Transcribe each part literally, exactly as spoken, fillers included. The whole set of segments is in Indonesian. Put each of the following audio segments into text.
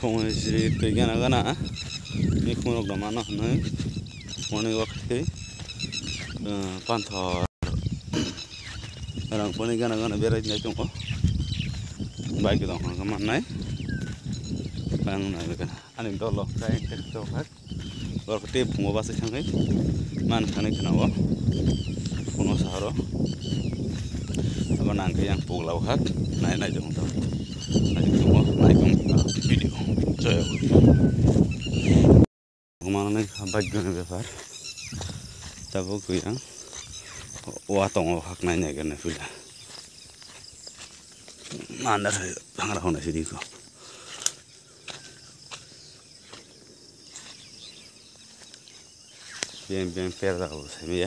Kong siri tui gana gana ni khumrok da mano hwnoi moni wakthi panthor rang poni gana gana berai nai tongo bike dong hang mannai bang nai gana ani dolo kai tek to hak bor te phungo basa thangai man khanai khnawo kono saharo aba nang ke yang puglau hak nai nai dong to nai tongo nai tong video joy Kumanganay bagyo na befar tabo ko yang watong hak na niya gana fila mandar pangarah na sidi ko bien bien perda ko sa miya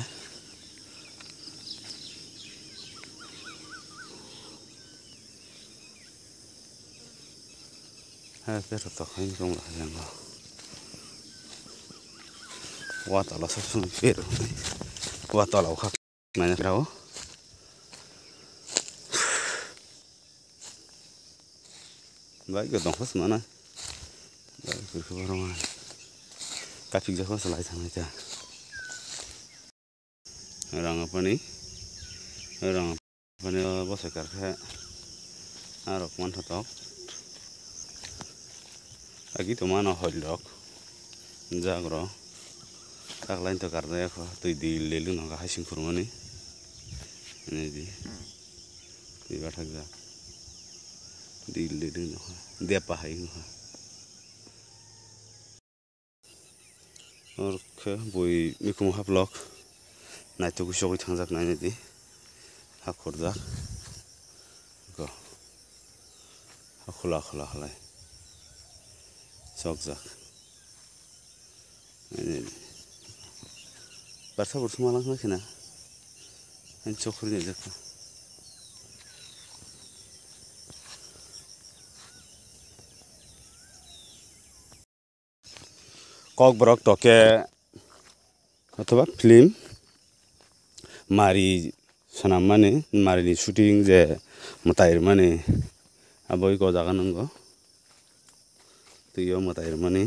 ha pero to kain kong la yang ko Wata la sasung pero wata la hak nanya kau baik ke dong pas mana baik ke orang mana tapi jangan selai sana aja orang apa nih orang apa nih bos kerja arok mana top lagi tu mana hodok jagro tak lain tu karena aku tu di lelu nangka hasing kurmani ini di di batak dah di lelu nangka dia pahai nangka और के boy mikum hablok naik tu kusok ithangjak nai di hakurjak go hakula khula khlai sokjak ini Barsa bersama lang na kina, ang chokur niya jaka. Kok brok toke, atau apa film, mari sana mana, mari ni shooting je, matair mana, aboy ko jaga nunggu, tu yo matair mana,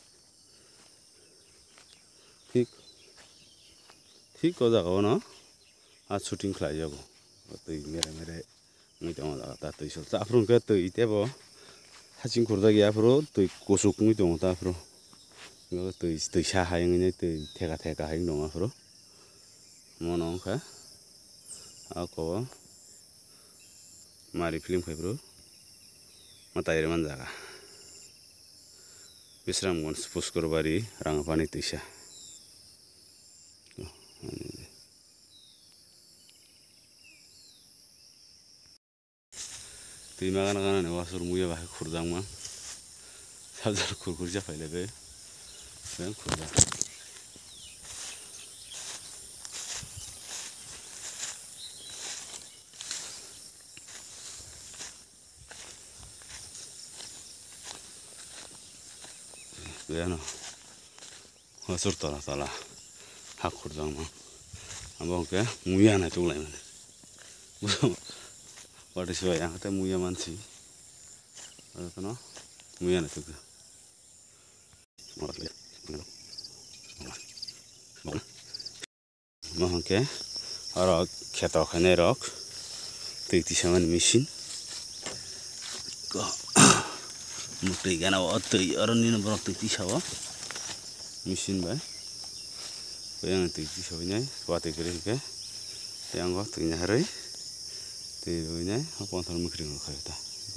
ठीक ठीक हो जाएगा ना आज शूटिंग खिलाई जाओ तो मेरे मेरे नहीं तो मजा आता तो इसल साफरों के तो इतने वो हाचिंग करता गया फिर तो कोसुक नहीं तो होता फिर तो इस तो शाह है नहीं तो ठेका ठेका है नहीं फिर मनो का आपको हमारी फिल्म है फिर मताइर मन जागा विश्रामगंज पुष्करबारी रांगापानी तैसा Tui makan kanan ni wasur muya bah kurdang mang, sabjar kur kurja file be, ben kurja. Beano, wasur tala tala, hak kurdang mang, abang ke muya na tu lain mana. Pada siapa yang kata muya mansi, ada tu no, muya na tu ke, malah lihat, malah, malah ke, orang kita kan erok, tu itu sama mesin, ko, mungkin kan awak tu orang ni nak tu itu siapa, mesin bay, yang tu itu siapanya, waktu kerja ke, yang waktu ini hari Tidur ini, apa antara mikring lo kaya ta,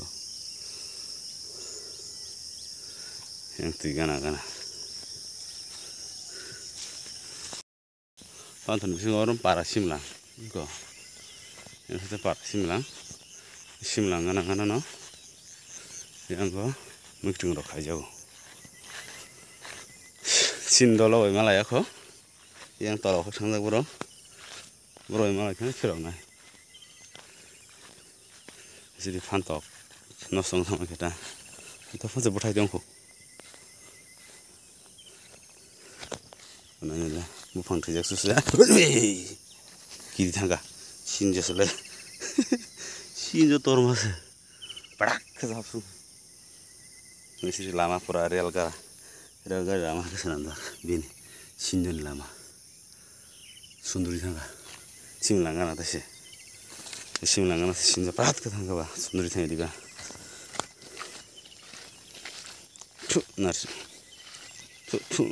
yang tiga nak kan, antara mikring orang para simlang, ko, yang kita para simlang, simlang kan kan no, yang ko mikring lo kaya jauh, sindolo malah ya ko, yang tolong kesana bro, bro malah kan kerong nai. Jadi pantok, nosong sama kita. Itu pun sebutai dongku. Mana ni lah, bukan kerja susah. Kiri tangga, sinjo sule, sinjo tormas, parak kesapsu. Ngisiri lama pura rel gara rel gara lama kesananda bini sinjon lama sunduri thanga simlanga na tase simlanga na sinja prat ka thanga ba sunduri thanga diga tu nars tu tu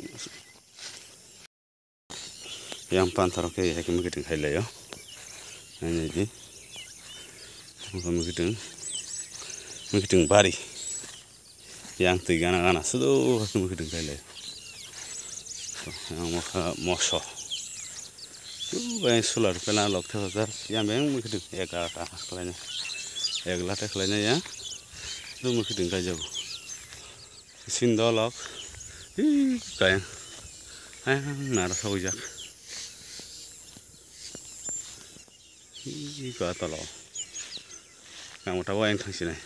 yang pantar ke ya ke mikiting khaile yo ani di ko mikiting mikiting bari yang tiga anak anak sudah aku mungkin kali, yang mau moso, tu yang solar panel lok terus yang yang mungkin ya kata kalanya, ya gelata kalanya ya, tu mungkin kali jauh, sindolok, ih kayak, ayang naras hujak, ih kata lo, kamu tahu yang tang sini.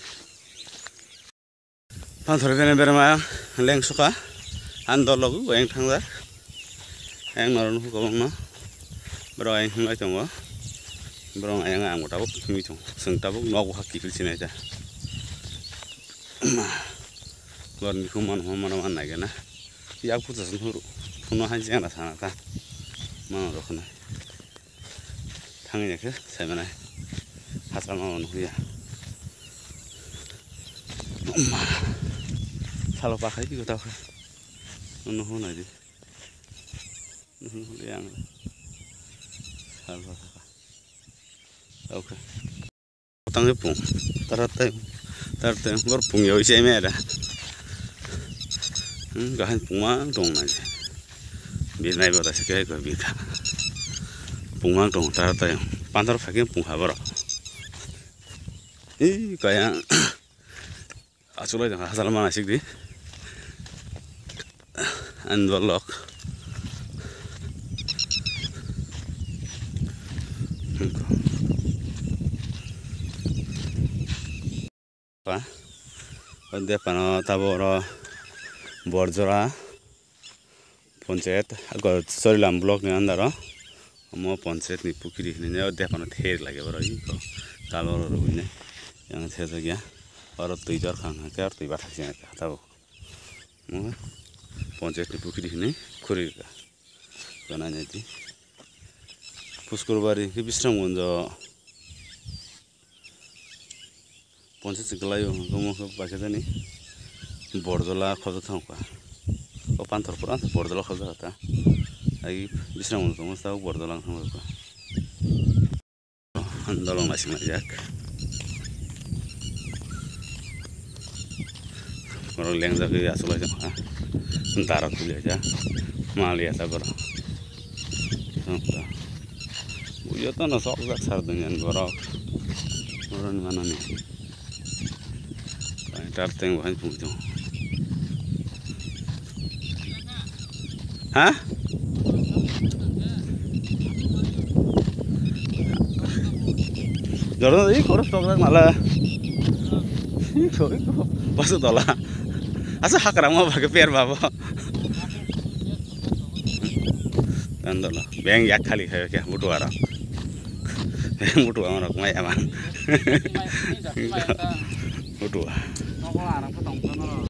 Panthor kene berma leng suka andol logu yang thangda yang naron ko bang no bro yang ngai tongo bro yang ang tabuk mi tong seng tabuk no ko hakki kilsine ja lor mi kuman man man na gena ya ku ta sun huru kuno han jang na sana ta ma ro khna thangnya ke samana hasal ma on huya kalau pakai juga tahu kan, nuhun aja, nuhun yang kalau pakai, tahu kan, utangnya pung, tarat tarat baru pung ya usia merah, gahan pungang dong aja, biar naik batas kayak gue bisa, pungang dong tarat yang pantar pakai pung habar, ih kayak, asalnya jangan asal mana sih di. Andolok apa dia pano taboro borjora panchayat agak sorilam blok ni andaro mau panchayat ni pukiri ni dia pano ther lagi baru ini kalau orang ini yang ther lagi ya orang tujuh orang kan tujuh batak sih tahu panchayat ni pukiri ini kurir ka karena jadi puskurbari ke bisram gonjo panchayat segala yo kamu ke baca tadi bordola khoda thangka o pantor puran bordola khoda ta ai bisram gonjo kamu tahu bordola thangka andolong masih majak orang leng jaga asal aja mah entar aku aja mali ya tabur bujo tuh nasok gak sar dengan borok orang mana nih entar teng bahan bujo hah jorong tadi koros tokrak malah pasut tola asa hakram mau pakai pier babo andolo beng yak kali kayak kayak butuh orang beng butuh orang kumai aman butuh